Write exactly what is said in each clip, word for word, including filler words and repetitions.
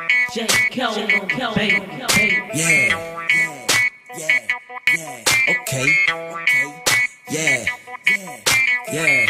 J. Kelvin, baby, baby. Yeah, yeah, yeah, yeah. Okay, okay. Yeah, yeah, yeah,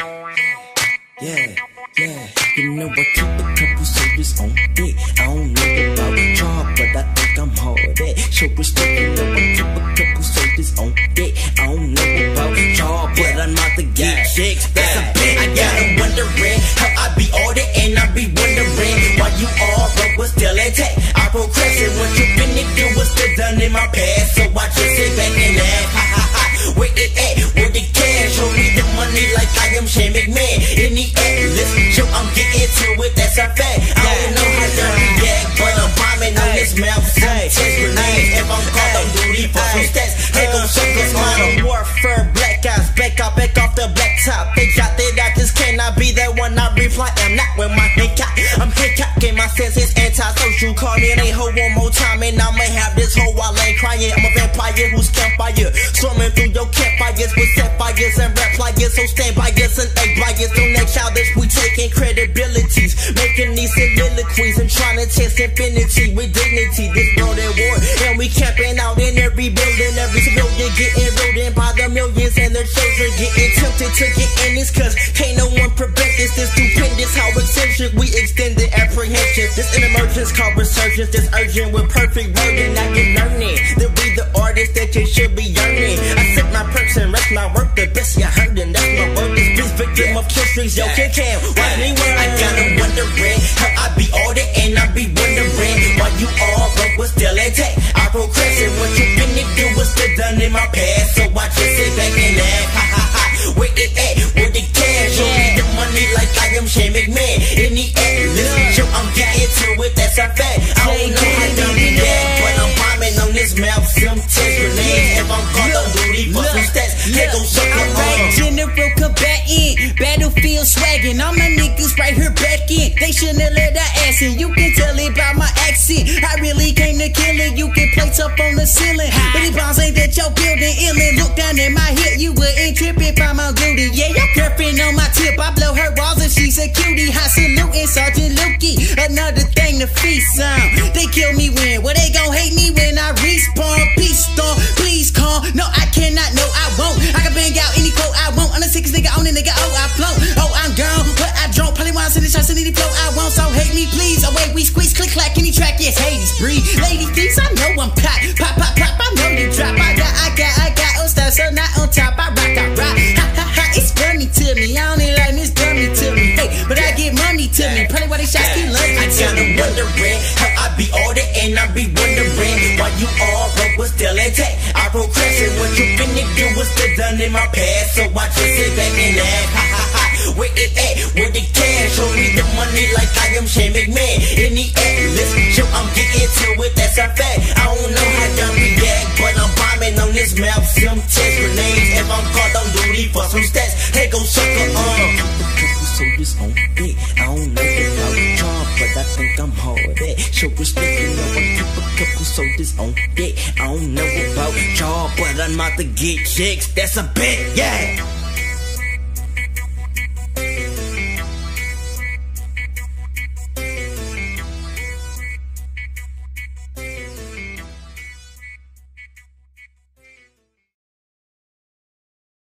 yeah, yeah. You know I keep a couple soldiers on deck. I don't know about job, but I think I'm hard at. Show respect, you know I keep a couple soldiers on deck. I don't know about job, but I'm not the get chicks. That's a bit. I got them wondering how I be ordered, and I be wondering why you all broke was still intact. I progressing what you finna do was still done in my past, so I just sit back and laugh. Ha ha ha. Where it at? Where the cash? Show me the money like I am Shane McMahon. In the Atlas, show I'm getting to it. That's a fact. I don't know how to react, but I'm bombing on this mouth. Test grenades. If I'm caught on duty for some stats, hey go suckers. Modern warfare, black guys, back up, back off the black top. They got that I just cannot be that one. I reply, I'm not with my head cock. I'm head cocking my senses, anti-social. Call me a hoe one more time, and I'ma have this hoe while I ain't crying. I'm a vampire who's campfire, storming through your campfires with sapphires and rap pliers. So stand by us and egg buyers. Don't act childish, we taking credibilities, making these soliloquies and trying to test infinity with dignity. This world at war, and we camping out in every building. Every civilian getting ruled in by the millions, and their children getting tempted to get in this, cause can't no one prevent this. This stupendous, how eccentric we extend the apprehension. This an emergence called resurgence, this urgent with perfect wording. I get learning that we the artists that you should be yearning. I set my perks and rest my work the best you heard, and that's my word. This bitch victim of kill streets, yo, can can watch me work. I got them wondering how I be ordered, and I be wondering why you all broke was still intact. I progressing what you finna do was still done in my past, so I just sit back and laugh. Ha ha ha. Where it at? Where the cash? Show me the money like I am Shane McMahon. In the Atlas, show I'm getting to it. That's a fact. I don't know how to react, but I'm bombing on this mouth. Some test grenades. If I'm caught on duty for some stats, they gon' suck a home. General combatant, battlefield swaggin'. All my niggas right here back in. They shouldn't have let that ass in. You can tell it by my accent. I really came to kill it. You can place up on the ceiling, but these bombs ain't that your building illin'. Look down at my hip, you wouldn't trip if I'm on duty. Yeah, your girlfriend on my tip. I blow her walls if she's a cutie. Hot salutin' Sergeant Lukey. Another thing to feast on. They kill me when? Well, they gon' hate me when I respawn. Peace storm, please call. No, I cannot, no, I won't. I can bang out any quote I want. I'm the sickest nigga on it, nigga. Oh, I float. Oh, I'm gone, but I drunk. Probably wanna send the shots in any flow I want. So hate me, please. Oh, wait, we squeeze, click, clack, any track. Yes, Hades, breathe. Lady thieves, I know I'm pop. Pop, pop, pop, I know you drop. I got, I got, I got, oh, stuff, so not on top. I rock, I rock. Ha, ha, ha, it's funny to me. I only like this dummy to me. Hey, but I get money to me. Probably why they shots keep loving I got them wondering how I be ordered, and I be wondering why you all broke was still intact. I progressing what you finna do was still done in my past, so I just sit back and laugh. Ha ha ha. Where it at? Where the cash? Show me the money like I am Shane McMahon. In the Atlas, show I'm getting to it. That's a fact. I don't know how to react, but I'm bombing on this mouth. Some test grenades. If I'm caught on duty for some stats, hey go sucker on. Couple soldiers on deck. I don't know about job, but I think I'm hard at. Show respect, you know I keep a couple soldiers on deck. I don't know about job, but I'm out to get chicks. That's a bet, yeah.